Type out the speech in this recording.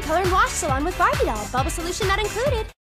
color and wash salon with Barbie doll. Bubble solution not included.